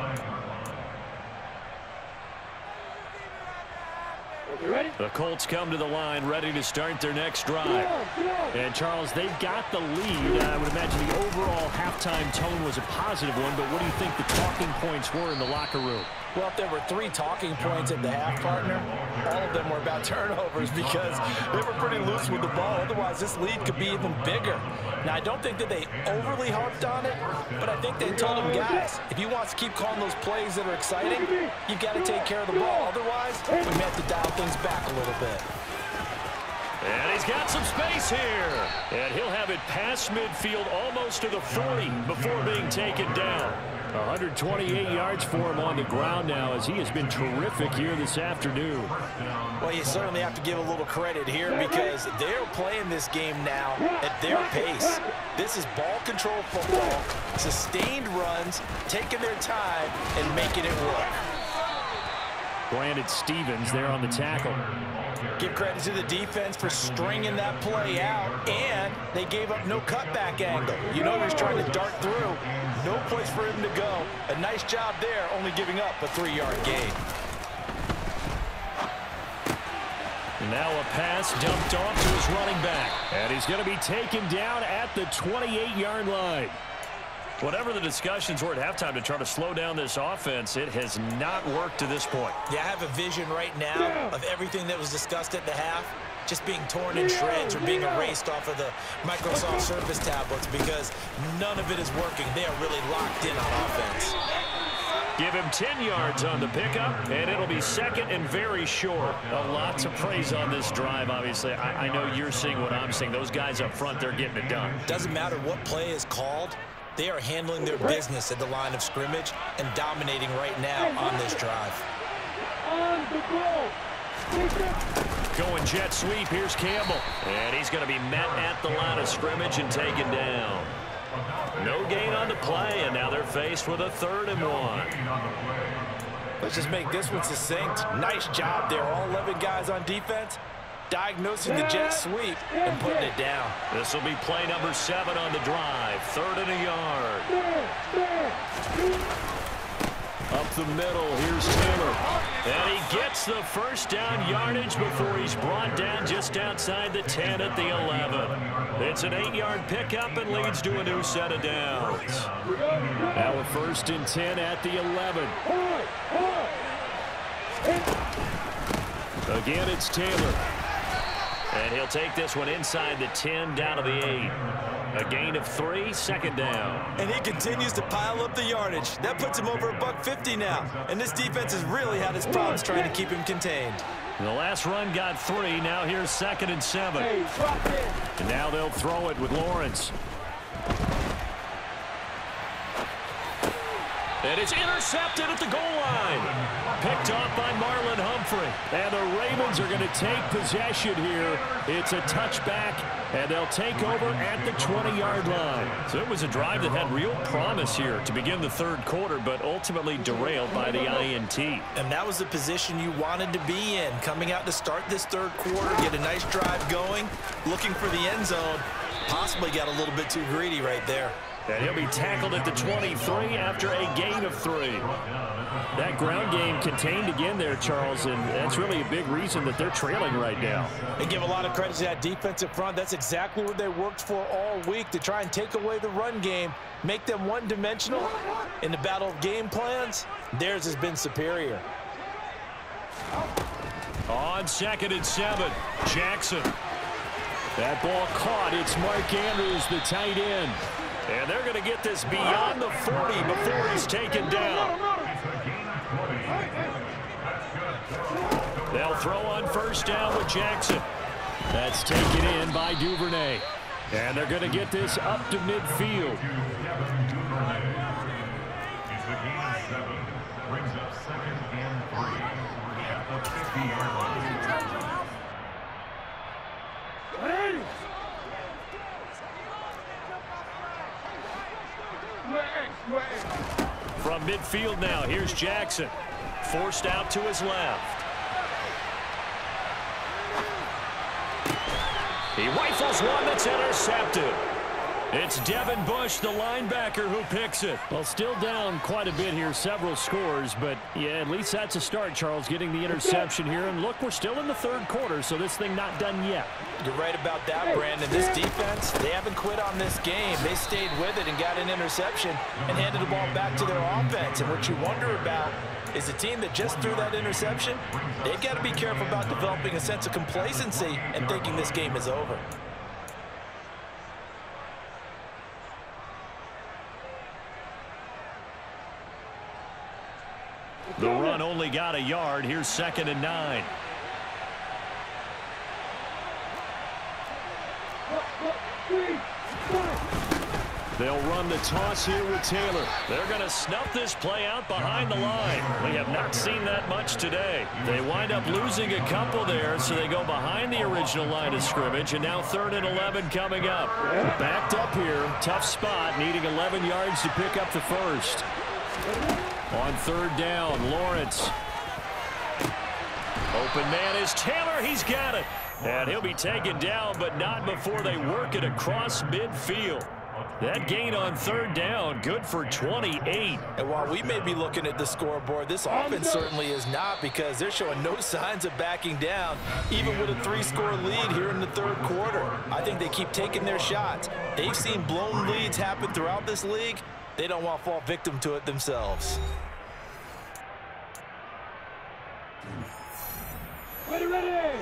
The Colts come to the line ready to start their next drive. And, Charles, they've got the lead. I would imagine the overall halftime tone was a positive one, but what do you think the talking points were in the locker room? Well, if there were three talking points at the half, partner, all of them were about turnovers because they were pretty loose with the ball. Otherwise, this lead could be even bigger. Now, I don't think that they overly harped on it, but I think they told them, guys, if you want to keep calling those plays that are exciting, you've got to take care of the ball. Otherwise, we may have to dial things back a little bit. And he's got some space here. And he'll have it past midfield almost to the forty before being taken down. one hundred twenty-eight yards for him on the ground now as he has been terrific here this afternoon. Well, you certainly have to give a little credit here because they're playing this game now at their pace. This is ball control football, sustained runs, taking their time, and making it work. Brandon Stevens there on the tackle. Give credit to the defense for stringing that play out, and they gave up no cutback angle. You know he was trying to dart through. No place for him to go. A nice job there, only giving up a three-yard gain. Now a pass dumped off to his running back. And he's going to be taken down at the twenty-eight-yard line. Whatever the discussions were at halftime to try to slow down this offense, it has not worked to this point. Yeah, I have a vision right now of everything that was discussed at the half just being torn in shreds or being erased off of the Microsoft Surface tablets because none of it is working. They are really locked in on offense. Give him ten yards on the pickup, and it'll be second and very short. A lot to praise on this drive, obviously. I, I know you're seeing what I'm seeing. Those guys up front, they're getting it done. Doesn't matter what play is called. They are handling their business at the line of scrimmage and dominating right now on this drive. Going jet sweep, here's Campbell. And he's going to be met at the line of scrimmage and taken down. No gain on the play, and now they're faced with a third and one. Let's just make this one succinct. Nice job there. All eleven guys on defense diagnosing the jet sweep and putting it down. This will be play number seven on the drive. Third and a yard. Up the middle, here's Taylor. And he gets the first down yardage before he's brought down just outside the ten at the eleven. It's an eight-yard pickup and leads to a new set of downs. Now a first and ten at the eleven. Again, it's Taylor. And he'll take this one inside the ten, down to the eight. A gain of three, second down. And he continues to pile up the yardage. That puts him over a buck fifty now. And this defense has really had its problems trying to keep him contained. The last run got three. Now here's second and seven. And now they'll throw it with Lawrence. And it's intercepted at the goal line. Picked off by Marlon Humphrey. And the Ravens are going to take possession here. It's a touchback, and they'll take over at the twenty-yard line. So it was a drive that had real promise here to begin the third quarter, but ultimately derailed by the I N T. And that was the position you wanted to be in, coming out to start this third quarter, get a nice drive going, looking for the end zone. Possibly got a little bit too greedy right there. And he'll be tackled at the twenty-three after a gain of three. That ground game contained again there, Charles, and that's really a big reason that they're trailing right now. And give a lot of credit to that defensive front. That's exactly what they worked for all week, to try and take away the run game, make them one-dimensional. In the battle of game plans, theirs has been superior. On second and seven, Jackson. That ball caught. It's Mark Andrews, the tight end. And they're going to get this beyond the forty before he's taken down. They'll throw on first down with Jackson. That's taken in by Duvernay. And they're going to get this up to midfield. It's a gain of seven. Brings up second and three at the fifty-yard line. From midfield now, here's Jackson. Forced out to his left. He rifles one that's intercepted. It's Devin Bush, the linebacker, who picks it. Well, still down quite a bit here, several scores, but yeah, at least that's a start, Charles, getting the interception here. And look, we're still in the third quarter, so this thing not done yet. You're right about that, Brandon. This defense, they haven't quit on this game. They stayed with it and got an interception and handed the ball back to their offense. And what you wonder about is the team that just threw that interception, they've got to be careful about developing a sense of complacency and thinking this game is over. The run only got a yard. Here's second and nine. They'll run the toss here with Taylor. They're going to snuff this play out behind the line. We have not seen that much today. They wind up losing a couple there, so they go behind the original line of scrimmage, and now third and eleven coming up. Backed up here, tough spot, needing eleven yards to pick up the first. On third down, Lawrence. Open man is Taylor. He's got it. And he'll be taken down, but not before they work it across midfield. That gain on third down, good for twenty-eight. And while we may be looking at the scoreboard, this offense certainly is not, because they're showing no signs of backing down, even with a three-score lead here in the third quarter. I think they keep taking their shots. They've seen blown leads happen throughout this league. They don't want to fall victim to it themselves. Ready, ready!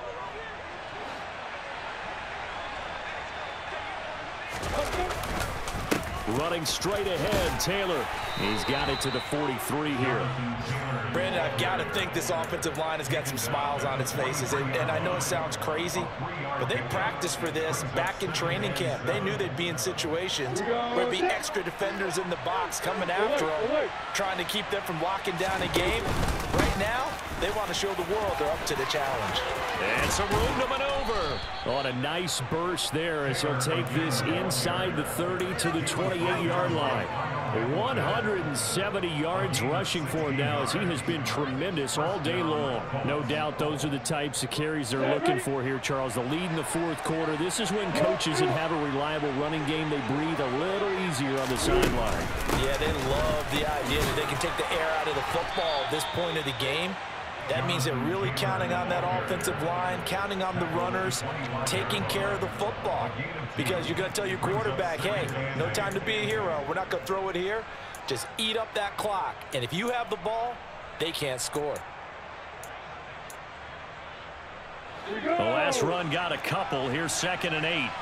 Running straight ahead, Taylor. He's got it to the forty-three here. Brandon, I've got to think this offensive line has got some smiles on its faces. And, and I know it sounds crazy, but they practiced for this back in training camp. They knew they'd be in situations where there'd be extra defenders in the box coming after them, trying to keep them from locking down a game. Right now, they want to show the world they're up to the challenge. And some room to maneuver. On a nice burst there as he'll take this inside the thirty to the twenty-eight-yard line. one hundred seventy yards rushing for him now, as he has been tremendous all day long. No doubt those are the types of carries they're looking for here, Charles. The lead in the fourth quarter. This is when coaches that have a reliable running game, they breathe a little easier on the sideline. Yeah, they love the idea that they can take the air out of the football at this point of the game. That means they're really counting on that offensive line, counting on the runners, taking care of the football. Because you're going to tell your quarterback, hey, no time to be a hero. We're not going to throw it here. Just eat up that clock. And if you have the ball, they can't score. The last run got a couple. Here's second and eight.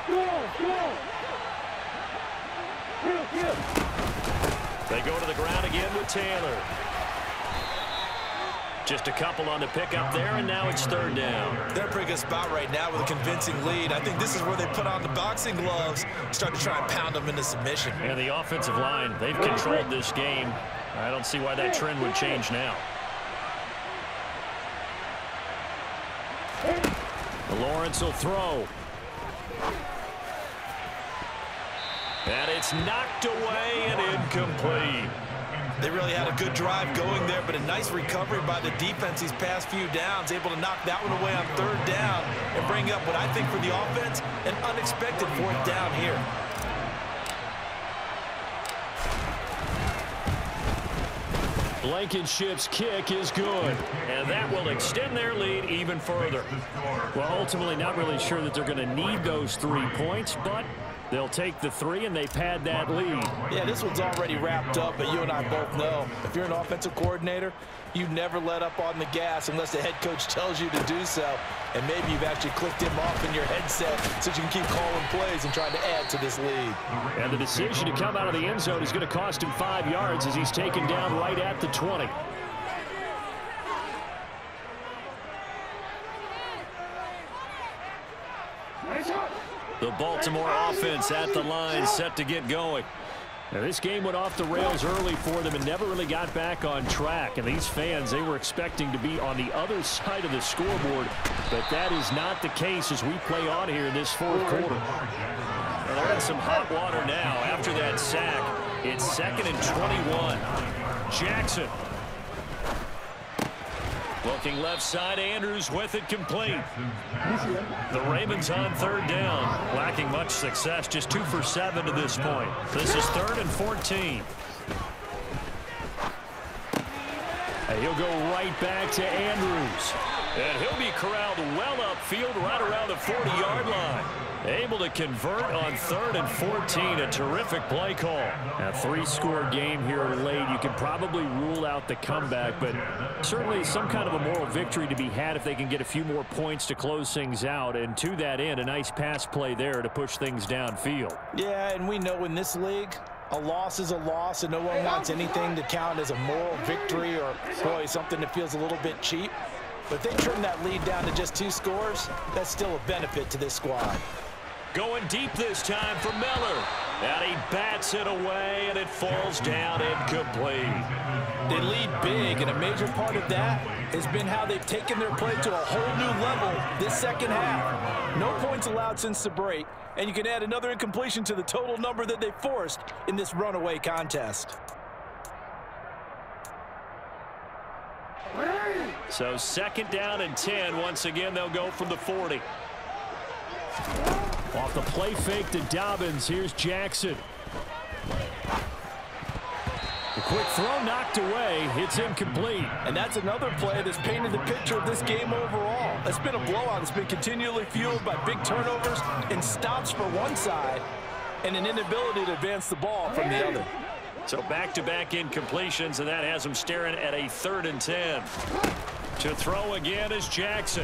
They go to the ground again with Taylor. Just a couple on the pickup there, and now it's third down. They're in a pretty good spot right now with a convincing lead. I think this is where they put on the boxing gloves, start to try and pound them into submission. And the offensive line, they've controlled this game. I don't see why that trend would change now. Lawrence will throw. And it's knocked away and incomplete. They really had a good drive going there, but a nice recovery by the defense these past few downs, able to knock that one away on third down and bring up what I think for the offense, an unexpected fourth down here. Blankenship's kick is good, and that will extend their lead even further. Well, ultimately, not really sure that they're going to need those three points, but they'll take the three, and they pad that lead. Yeah, this one's already wrapped up, but you and I both know if you're an offensive coordinator, you never let up on the gas unless the head coach tells you to do so. And maybe you've actually clicked him off in your headset so you can keep calling plays and trying to add to this lead. And the decision to come out of the end zone is going to cost him five yards as he's taken down right at the twenty. The Baltimore offense at the line, set to get going. Now, this game went off the rails early for them and never really got back on track. And these fans, they were expecting to be on the other side of the scoreboard, but that is not the case as we play on here in this fourth quarter. Well, they're in some hot water now after that sack. It's second and twenty-one. Jackson. Looking left side, Andrews with it complete. The Ravens on third down, lacking much success, just two for seven to this point. This is third and fourteen. And he'll go right back to Andrews. And he'll be corralled well upfield right around the forty-yard line. Able to convert on third and fourteen. A terrific play call. A three-score game here late. You can probably rule out the comeback, but certainly some kind of a moral victory to be had if they can get a few more points to close things out. And to that end, a nice pass play there to push things downfield. Yeah, and we know in this league, a loss is a loss, and no one wants anything to count as a moral victory or, boy, something that feels a little bit cheap. But if they trim that lead down to just two scores, that's still a benefit to this squad. Going deep this time for Miller. And he bats it away, and it falls down incomplete. They lead big, and a major part of that has been how they've taken their play to a whole new level this second half. No points allowed since the break, and you can add another incompletion to the total number that they forced in this runaway contest. So second down and ten. Once again, they'll go from the forty. Off the play fake to Dobbins. Here's Jackson. The quick throw knocked away. It's incomplete. And that's another play that's painted the picture of this game overall. It's been a blowout. It's been continually fueled by big turnovers and stops for one side and an inability to advance the ball from the other. So back-to-back incompletions, and that has them staring at a third and ten. To throw again is Jackson.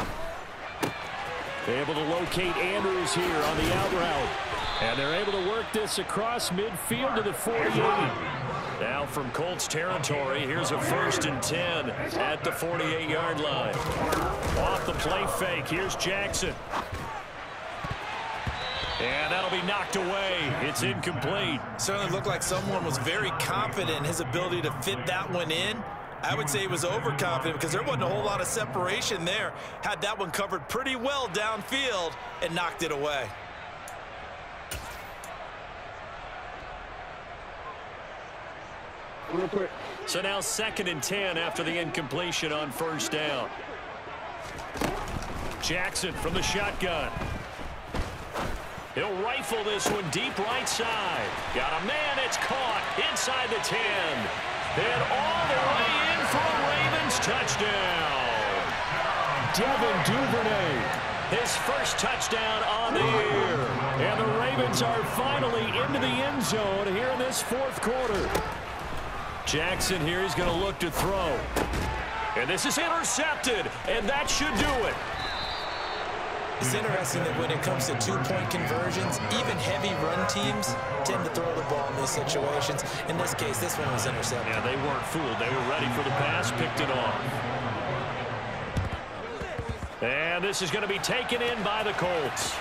Able to locate Andrews here on the out route. And they're able to work this across midfield to the forty-eight. Now from Colts territory, here's a first and ten at the forty-eight-yard line. Off the play fake, here's Jackson. And that'll be knocked away. It's incomplete. Certainly looked like someone was very confident in his ability to fit that one in. I would say he was overconfident because there wasn't a whole lot of separation there. Had that one covered pretty well downfield and knocked it away. Real quick. So now second and ten after the incompletion on first down. Jackson from the shotgun. He'll rifle this one deep right side. Got a man, it's caught inside the ten. And all the way in for a Ravens touchdown. Devin Duvernay, his first touchdown on the year. And the Ravens are finally into the end zone here in this fourth quarter. Jackson here is going to look to throw. And this is intercepted, and that should do it. It's interesting that when it comes to two-point conversions, even heavy run teams tend to throw the ball in these situations. In this case, this one was intercepted. Yeah, they weren't fooled. They were ready for the pass, picked it off. And this is going to be taken in by the Colts.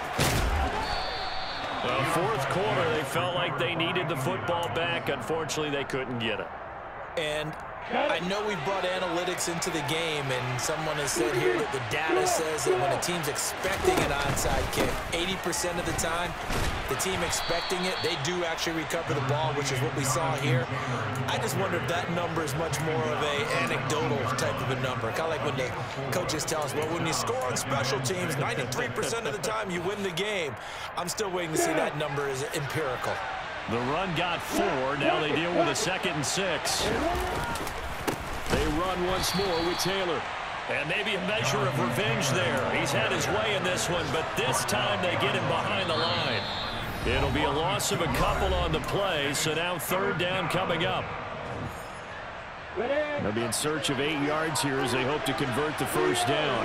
Well, fourth quarter, they felt like they needed the football back. Unfortunately, they couldn't get it. And I know we brought analytics into the game, and someone has said here that the data says that when a team's expecting an onside kick, eighty percent of the time, the team expecting it, they do actually recover the ball, which is what we saw here. I just wonder if that number is much more of a anecdotal type of a number. Kind of like when the coaches tell us, well, when you score on special teams, ninety-three percent of the time you win the game. I'm still waiting to see that number is empirical. The run got four. Now they deal with a second and six. They run once more with Taylor. And maybe a measure of revenge there. He's had his way in this one, but this time they get him behind the line. It'll be a loss of a couple on the play, so now third down coming up. They'll be in search of eight yards here as they hope to convert the first down.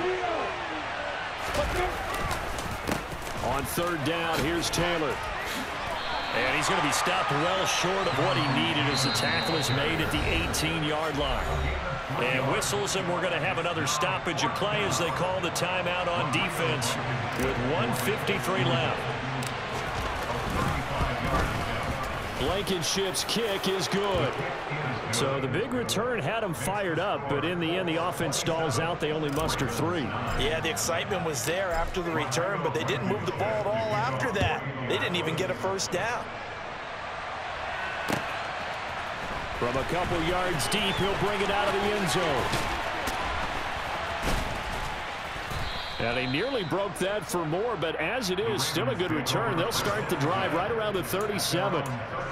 On third down, here's Taylor. And he's going to be stopped well short of what he needed as the tackle is made at the eighteen-yard line. And whistles, and we're going to have another stoppage of play as they call the timeout on defense with one fifty-three left. Blankenship's kick is good. So the big return had them fired up, but in the end, the offense stalls out. They only muster three. Yeah, the excitement was there after the return, but they didn't move the ball at all after that. They didn't even get a first down. From a couple yards deep, he'll bring it out of the end zone. And they nearly broke that for more, but as it is, still a good return. They'll start the drive right around the thirty-seven.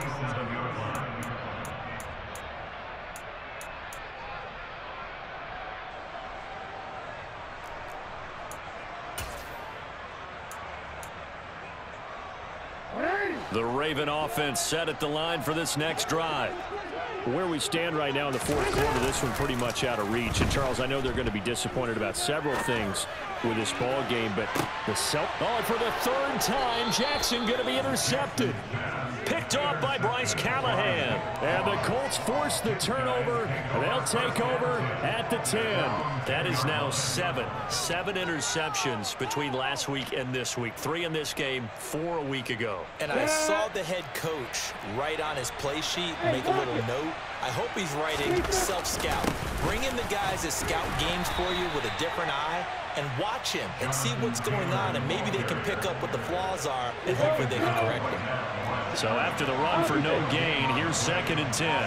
The Raven offense set at the line for this next drive. Where we stand right now in the fourth quarter, this one pretty much out of reach. And, Charles, I know they're going to be disappointed about several things with this ball game, but the self oh, and for the third time, Jackson going to be intercepted. Picked off by Bryce Callahan. And the Colts force the turnover. They'll take over at the ten. That is now seven. Seven interceptions between last week and this week. Three in this game, four a week ago. And I saw the head coach write on his play sheet, make a little note. I hope he's writing self-scout. Bring in the guys that scout games for you with a different eye and watch him and see what's going on, and maybe they can pick up what the flaws are, and hopefully they can correct them. So after the run for no gain, here's second and ten.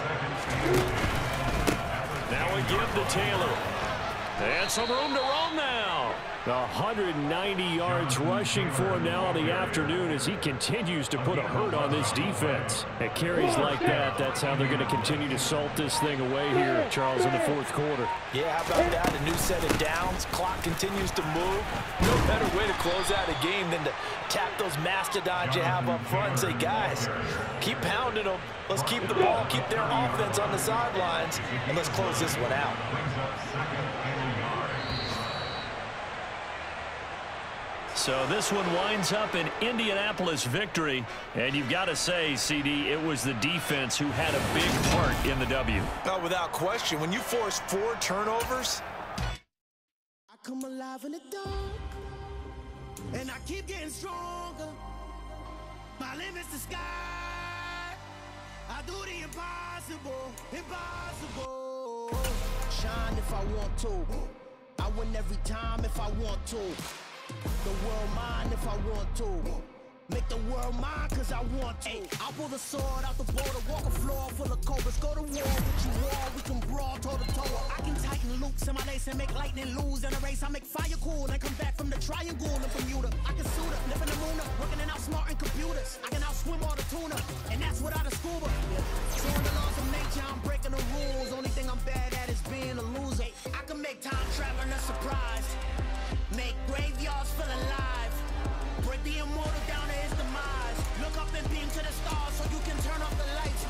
Now we give to Taylor. And some room to roam now. one hundred ninety yards rushing for him now in the afternoon as he continues to put a hurt on this defense. At carries like that, that's how they're going to continue to salt this thing away here, Charles, in the fourth quarter. Yeah, how about that? A new set of downs. Clock continues to move. No better way to close out a game than to tap those mastodons you have up front and say, guys, keep pounding them. Let's keep the ball, keep their offense on the sidelines, and let's close this one out. So this one winds up an Indianapolis victory. And you've got to say, C D, it was the defense who had a big part in the W. No, without question. When you force four turnovers. I come alive in the dark, and I keep getting stronger. My limit's the sky. I do the impossible, impossible. Shine if I want to. I win every time if I want to. The world mine if I want to. Make the world mine cause I want to. I pull the sword out the border, walk a floor full of cobras. Go to war with you all, we can brawl toe to toe. I can tighten loops in my lace and make lightning lose in a race. I make fire cool and come back from the triangle in Bermuda. I can suit up, live in the moon up, working and outsmarting computers. I can outswim all the tuna, and that's without a scuba. So in the laws of nature, I'm breaking the rules. Only thing I'm bad at is being a loser. I can make time traveling a surprise. Make graveyards feel alive. Break the immortal down to his demise. Look up and beam to the stars so you can turn off the lights.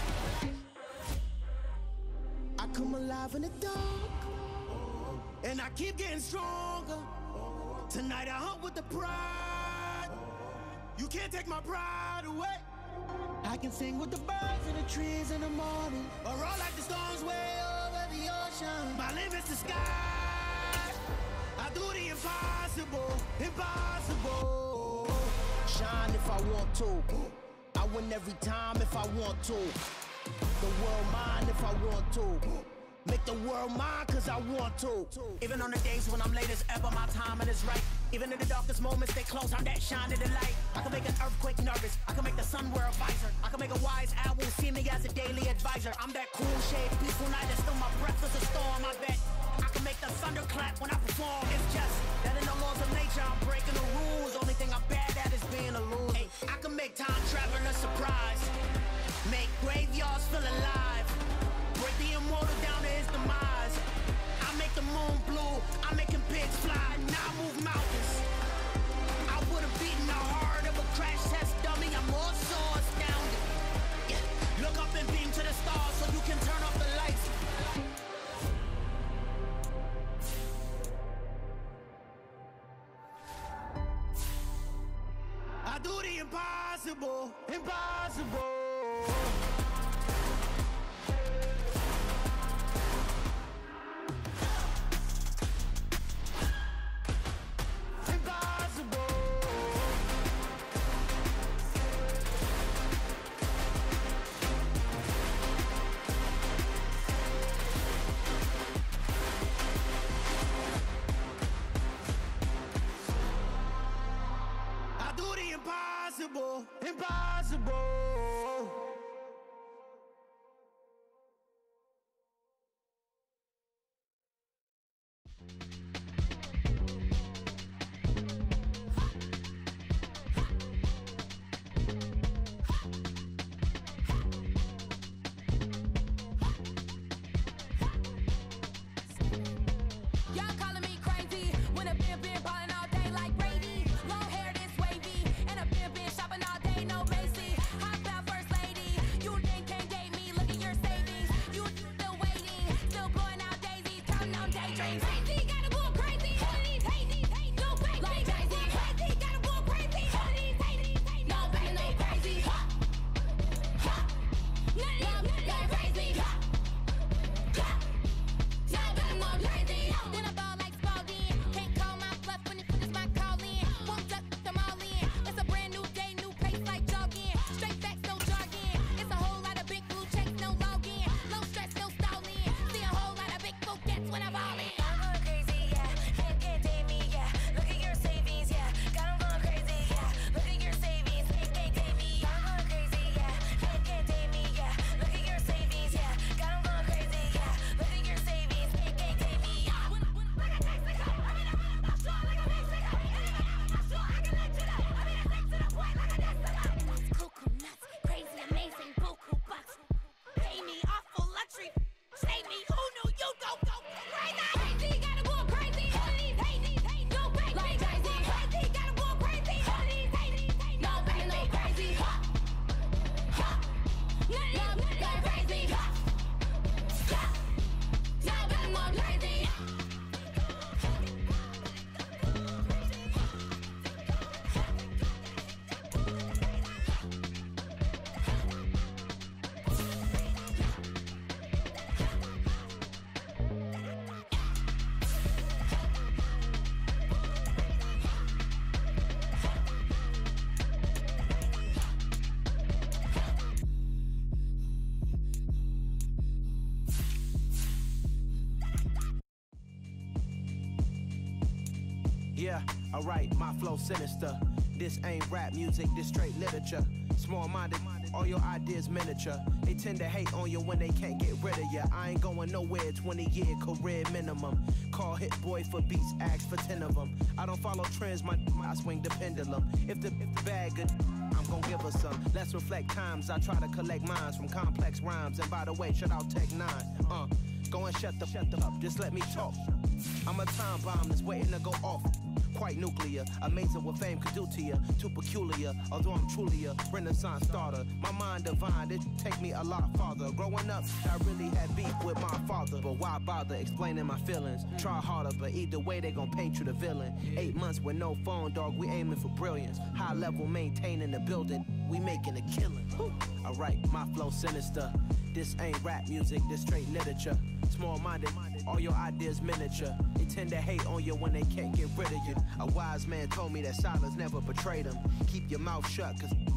I come alive in the dark, and I keep getting stronger. Tonight I hunt with the pride. You can't take my pride away. I can sing with the birds and the trees in the morning, or roll like the storms way over the ocean. My limit's the sky. I do the impossible, impossible. Shine if I want to. I win every time if I want to. The world mine if I want to. Make the world mine cause I want to. Even on the days when I'm late as ever, my timing is right. Even in the darkest moments, stay close, I'm that shining the light. I can make an earthquake nervous, I can make the sun wear a visor. I can make a wise owl see me as a daily advisor. I'm that cool shade, peaceful night, and still my breath is a storm. I bet I can make the thunder clap when I perform. It's just that in the laws of nature, I'm breaking the rules. Only thing I'm bad at is being a loser. Hey, I can make time traveling a surprise, make graveyards feel alive, break the immortal down to his demise. I make the moon blue, I'm making pigs fly, now I move mountains. I would've beaten the heart of a crash test dummy, I'm more so astounded. Yeah. Look up and beam to the stars so you can turn off the lights. I do the impossible, impossible. Impossible, impossible. Y'all calling me crazy when a been been ballin' all day like Brady. Long hair this wavy, and a been been shopping all day, no Macy. Hot about first lady, you think can't date me? Look at your savings, you still waiting, still blowing out daisies, counting on daydreams. Crazy, gotta go crazy, all of these hazy, no crazy, like crazy, crazy, gotta go crazy, all of these hazy, no crazy, no crazy, ha, ha, none of these go crazy, ha, ha. Then I ball like Spalding. Can't call my bluff when it's just my calling. Won't duck them all in. It's a brand new day, new pace like jogging. Straight facts, no jargon. It's a whole lot of big blue checks, no login. Low stress, no stalling. See a whole lot of big folk gets when I ball in. I'm going crazy, yeah. Can't get date me, yeah. Look at your savings, yeah. Got 'em going crazy, yeah. Look at your savings, can't get date me. I'm going crazy, yeah. Can't get date me, yeah. Look at your savings, yeah. Got 'em going crazy, yeah. Look at your savings, can't get date me. Cuckoo nuts, crazy, amazing, buku bucks. Pay me awful luxury. Say me, who knew you don't go crazy? Crazy, gotta go crazy. All of these hate, hate, no crazy. Like crazy, crazy, gotta go crazy. All of these hate, no crazy, no crazy. Ha, ha, none of these go crazy. Ha, ha, now I'm more crazy. Yeah, alright, my flow sinister. This ain't rap music, this straight literature. Small-minded, all your ideas miniature. They tend to hate on you when they can't get rid of you. I ain't going nowhere, twenty-year career minimum. Call Hit Boy for beats, ask for ten of them. I don't follow trends, my I swing the pendulum. If the, if the bag good, I'm gon' give her some. Let's reflect times, I try to collect minds from complex rhymes. And by the way, shout out Tech Nine. Uh, go and shut the, shut the up, just let me talk. I'm a time bomb that's waiting to go off. quite nuclear. Amazing what fame could do to you. Too peculiar, although I'm truly a renaissance starter. My mind divine, it take me a lot farther. Growing up, I really had beef with my father. But why bother explaining my feelings? Try harder, but either way they gon' paint you the villain. Eight months with no phone, dog, we aiming for brilliance. High level maintaining the building, we making a killing. I write my flow sinister. This ain't rap music, this straight literature. Small-minded, all your ideas miniature. They tend to hate on you when they can't get rid of you. A wise man told me that silence never betrayed him. Keep your mouth shut, cause